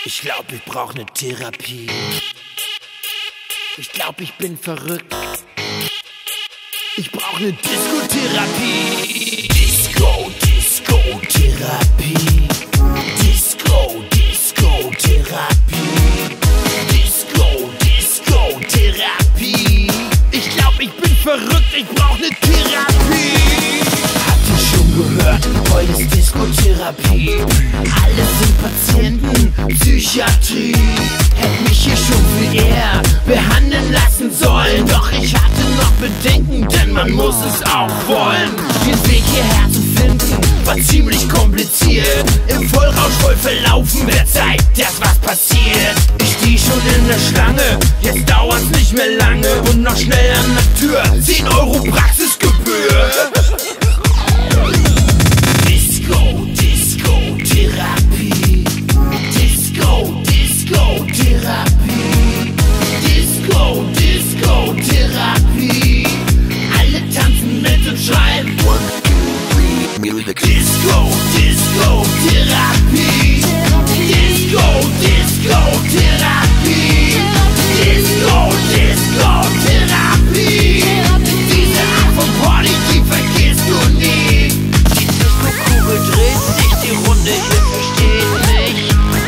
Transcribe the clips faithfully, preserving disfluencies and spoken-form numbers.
Ich glaub, ich brauch ne Therapie. Ich glaub, ich bin verrückt. Ich brauch ne Disco-Therapie. Disco, Disco-Therapie. Disco, Disco-Therapie. Disco, Disco-Therapie. Ich glaub, ich bin verrückt. Ich brauch ne Therapie. Habt ihr schon gehört? Heute ist Disco-Therapie. Alle sind Patienten, Psychiatrie. Hätte mich hier schon viel eher behandeln lassen sollen. Doch ich hatte noch Bedenken, denn man muss es auch wollen. Den Weg hierher zu finden, war ziemlich kompliziert. Im Vollrausch voll verlaufen, wer zeigt erst was passiert. Ich steh schon in der Schlange, jetzt dauert's nicht mehr lange. Und noch schnell an der Tür, zehn Euro Praxisgebühr. Disco, Disco-Therapie. Disco, Disco-Therapie. Disco, Disco-Therapie. Alle tanzen mit und schreien one, two, three, music. Disco, Disco-Therapie. Disco, Disco-Therapie. Disco, Disco-Therapie. Diese Art von Party, die vergisst du nie. Die Disco-Kugel dreht sich die Runde, hier versteht mich.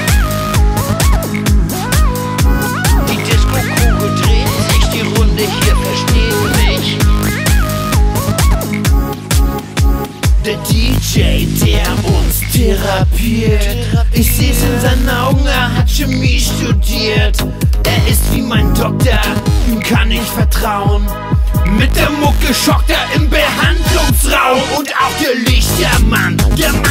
Die Disco-Kugel dreht sich die Runde, hier versteht mich. Der D J, der uns therapiert. Ich seh's in seinen Augen, er hat Chemie studiert. Er ist wie mein Doktor, ihm kann ich vertrauen. Mit der Mucke schockt er im Behandlungsraum. Und auch der Lichtermann, der Mann